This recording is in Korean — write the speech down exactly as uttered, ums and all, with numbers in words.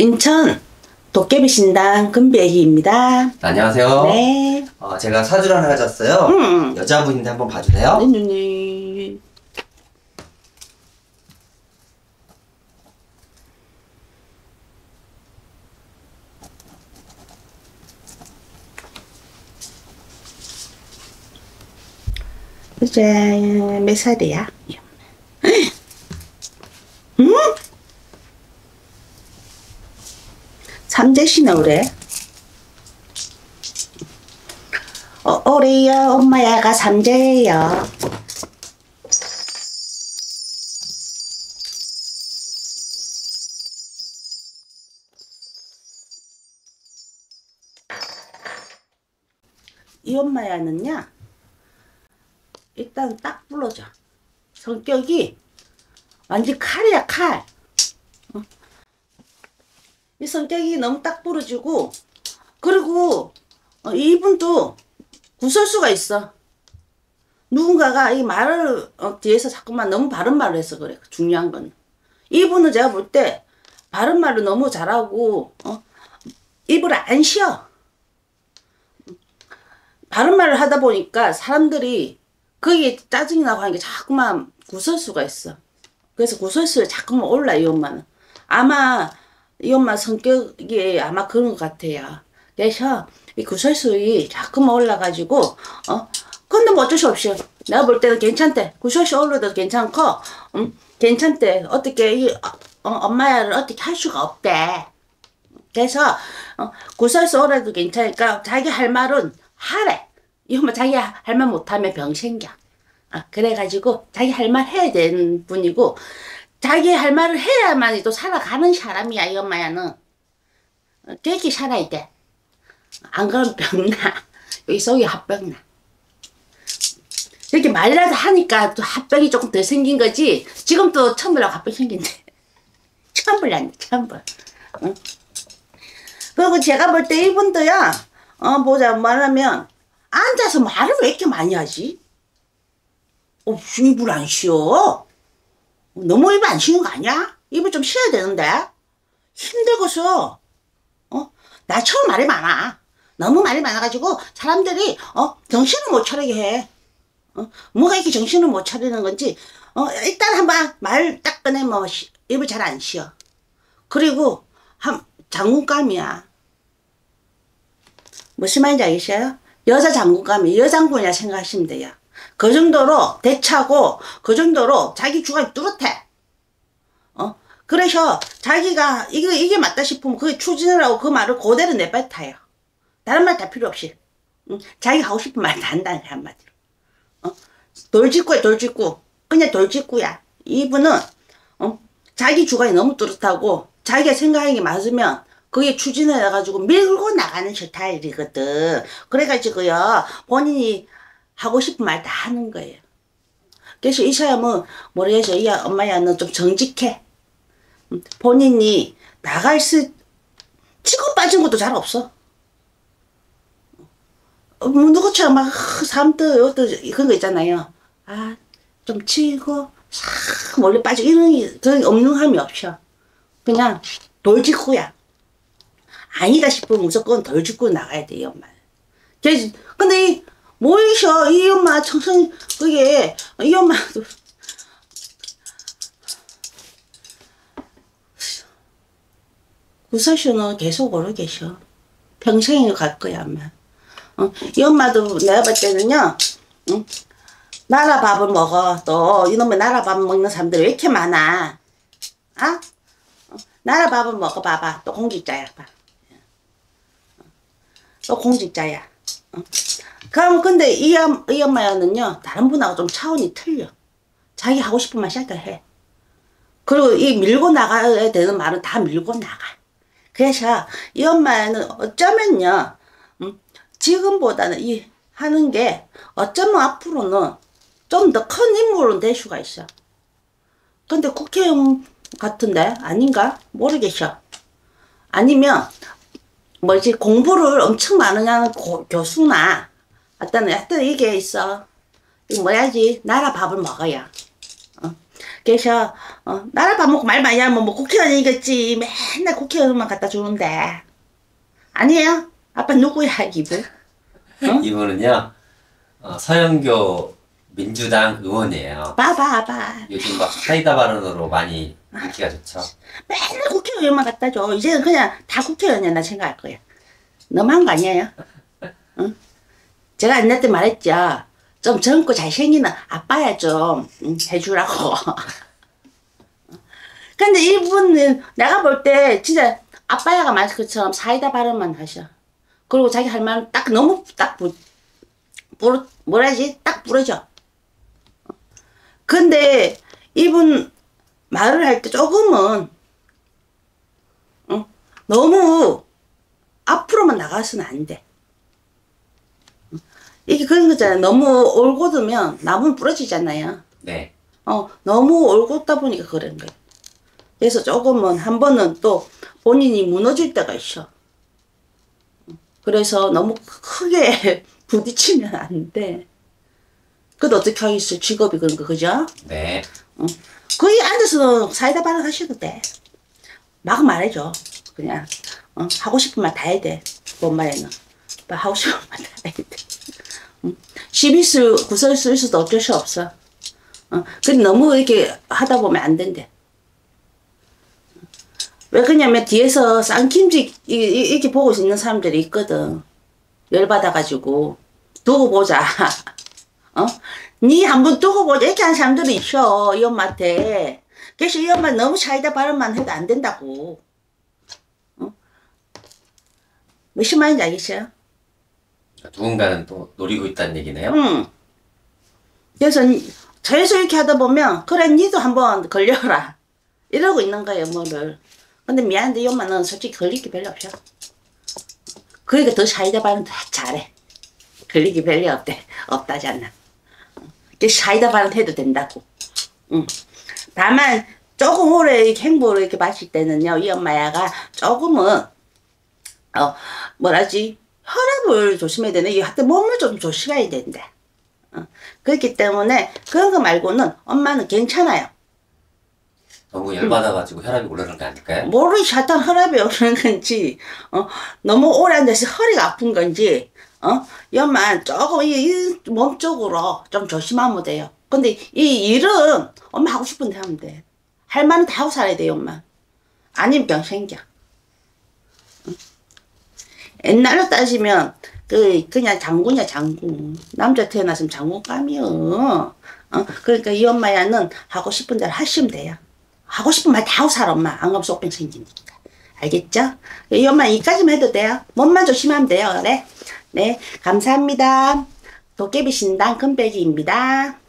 인천 도깨비 신당 금비애기입니다. 안녕하세요. 네. 어, 제가 사주를 하나 가졌어요. 음. 여자분인데 한번 봐주세요. 네네네. 이제 몇 살이야? 응? 삼재시네 올해. 어, 올해요 엄마야가 삼재예요. 이 엄마야는요 일단 딱 불러줘. 성격이 완전 칼이야 칼. 어? 이 성격이 너무 딱 부러지고, 그리고 어, 이분도 구설수가 있어. 누군가가 이 말을 어, 뒤에서 자꾸만 너무 바른 말을 해서 그래. 중요한 건 이분은 제가 볼 때 바른 말을 너무 잘하고 어? 입을 안 쉬어. 바른 말을 하다 보니까 사람들이 거기에 짜증이 나고 하는 게 자꾸만 구설수가 있어. 그래서 구설수를 자꾸만 올라. 이 엄마는 아마 이 엄마 성격이 아마 그런 것 같아요. 그래서 이 구설수이 자꾸만 올라가지고 어 근데 뭐 어쩔 수 없이 내가 볼 때는 괜찮대. 구설수 올라도 괜찮고 음, 괜찮대. 어떻게 이 어, 엄마야를 어떻게 할 수가 없대. 그래서 어, 구설수 올라도 괜찮으니까 자기 할 말은 하래. 이 엄마 자기 할 말 못하면 병 생겨. 아, 그래가지고 자기 할 말 해야 되는 분이고, 자기 할 말을 해야만이 또 살아가는 사람이야. 이 엄마야는 깨끗이 살아야 돼. 안 그러면 병나. 여기 속이 합병나. 이렇게 말이라도 하니까 또 합병이 조금 더 생긴 거지. 지금 또 처음 보려고 합병 생긴대. 처음 볼란다 처음 볼. 응? 그리고 제가 볼 때 이분도야 어 보자 말하면 앉아서 말을 왜 이렇게 많이 하지? 어, 입을 안 쉬어? 너무 입을 안 쉬는 거 아니야? 입을 좀 쉬어야 되는데? 힘들고서, 어? 나 처음 말이 많아. 너무 말이 많아가지고, 사람들이, 어, 정신을 못 차리게 해. 어? 뭐가 이렇게 정신을 못 차리는 건지, 어, 일단 한번 말 딱 꺼내면 입을 잘 안 쉬어. 그리고, 한, 장군감이야. 무슨 말인지 알겠어요? 여자 장군감이 여장군이라 생각하시면 돼요. 그 정도로 대차고 그 정도로 자기 주관이 뚜렷해. 어? 그래서 자기가 이게, 이게 맞다 싶으면 그게 추진을 하고 그 말을 그대로 내뱉어요. 다른 말 다 필요 없이. 응? 자기가 하고 싶은 말 다 한다는 거야, 한마디로. 어? 돌직구야 돌직구. 그냥 돌직구야. 이분은 어? 자기 주관이 너무 뚜렷하고 자기가 생각하는 게 맞으면 그게 추진을 해가지고 밀고 나가는 스타일이거든. 그래가지고요 본인이 하고 싶은 말 다 하는 거예요. 그래서 이 사람은 모르겠어. 이 엄마야는 좀 정직해. 본인이 나갈 수 치고 빠진 것도 잘 없어. 뭐 누구처럼 막 사람들 어떤 그런 거 있잖아요. 아 좀 치고 싹 멀리 빠지고 이런 그런 없는 함이 없어. 그냥 돌직구야. 아니다 싶으면 무조건 돌직구 나가야 돼 이 엄마. 그래서 근데 이 뭐이셔 이 엄마 청성 그게 이 엄마도 구설수는 계속 오래 계셔. 평생을 갈 거야 아마. 어, 이 엄마도 내가 볼 때는요 응? 나라밥을 먹어. 또 이놈의 나라밥 먹는 사람들이 왜 이렇게 많아. 아? 어? 나라밥을 먹어 봐봐. 또 공직자야 봐. 또 공직자야. 어? 그럼 근데 이, 이 엄마야는요 다른 분하고 좀 차원이 틀려. 자기 하고 싶은 말 샷을 해. 그리고 이 밀고 나가야 되는 말은 다 밀고 나가. 그래서 이 엄마는 어쩌면요 음, 지금보다는 이 하는 게 어쩌면 앞으로는 좀 더 큰 인물은 될 수가 있어. 근데 국회의원 같은데 아닌가? 모르겠어. 아니면 뭐지 공부를 엄청 많으냐는 고, 교수나 하여튼 하여튼 이게 있어. 이거 뭐야지 나라 밥을 먹어야 어? 그래서 어, 나라 밥 먹고 말 많이 하면 뭐 국회의원이겠지. 맨날 국회의원만 갖다 주는데. 아니에요? 아빠 누구야 이분? 응? 이분은요, 어, 서영교 민주당 의원이에요. 봐봐 봐. 요즘 막 사이다 발언으로 많이 인기가 좋죠. 맨날 국회의원만 갖다 줘. 이제는 그냥 다 국회의원이야 나 생각할 거야. 너무한 거 아니에요? 응? 제가 옛날 때 말했죠. 좀 젊고 잘생기는 아빠야 좀 응, 해주라고. 근데 이분은 내가 볼 때 진짜 아빠야가 말 것처럼 사이다 발언만 하셔. 그리고 자기 할 말은 딱 너무 딱 부, 부러, 뭐라지? 딱 부러져. 근데 이분 말을 할 때 조금은 응? 너무 앞으로만 나가서는 안 돼. 이게 그런 거잖아요. 너무 올곧으면 나무는 부러지잖아요. 네. 어, 너무 올곧다 보니까 그런 거예요. 그래서 조금은 한 번은 또 본인이 무너질 때가 있어. 그래서 너무 크게 부딪히면 안 돼. 그래도 어떻게 하겠어? 직업이 그런 거, 그죠? 네. 어. 거기 앉아서 사이다 발언 하셔도 돼. 막 말해줘. 그냥 어? 하고 싶은 말 다 해야 돼. 뭔 말에는. 하고 싶은 말 다 해야 돼. 응? 시비 쓸, 구설 쓸 수도 어쩔 수 없어. 어? 근데 너무 이렇게 하다 보면 안 된대. 왜 그러냐면 뒤에서 쌍킴지 이렇게 보고 있는 사람들이 있거든. 열받아가지고 두고 보자. 어? 니 한번 두고 보자 이렇게 하는 사람들이 있어 이 엄마한테. 그래서 이 엄마 너무 사이다 발언만 해도 안 된다고. 어? 무슨 말인지 알겠어요? 누군가는 또 노리고 있다는 얘기네요. 응. 그래서 계속 이렇게 하다 보면 그래 니도 한번 걸려라 이러고 있는 거예요 뭐를. 근데 미안한데 이 엄마는 솔직히 걸릴 게 별로 없어. 그러니까 더 사이다 발언 더 잘해. 걸릴 게 별로 없대. 없다잖아. 사이다 발언 해도 된다고. 응. 다만 조금 오래 행보를 이렇게 마실 때는요 이 엄마야가 조금은 어 뭐라지 혈압을 조심해야 되네. 하여튼 몸을 좀 조심해야 된대. 어. 그렇기 때문에 그런 거 말고는 엄마는 괜찮아요. 너무 열받아가지고 혈압이 오르는 거 아닐까요? 모르지 하여튼 혈압이 오르는 건지 어, 너무 오래 앉아서 허리가 아픈 건지 어? 이 엄마 조금 이, 이 몸쪽으로 좀 조심하면 돼요. 근데 이 일은 엄마 하고 싶은데 하면 돼. 할 말은 다 하고 살아야 돼요 엄마. 아니면 병 생겨. 응? 옛날로 따지면 그 그냥 장군이야 장군. 남자 태어났으면 장군감이요. 어? 그러니까 이 엄마야는 하고 싶은 대로 하시면 돼요. 하고 싶은 말 다 하고 살아 엄마. 안 그러면 속병 생기니까. 알겠죠? 이 엄마 이까지만 해도 돼요. 몸만 조심하면 돼요. 그래? 네 감사합니다. 도깨비 신당 금배기입니다.